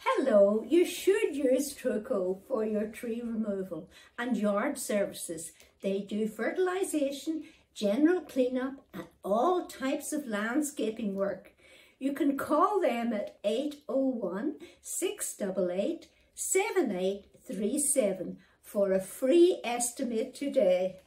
Hello, you should use Truco for your tree removal and yard services. They do fertilisation, general cleanup and all types of landscaping work. You can call them at 801 688 7837 for a free estimate today.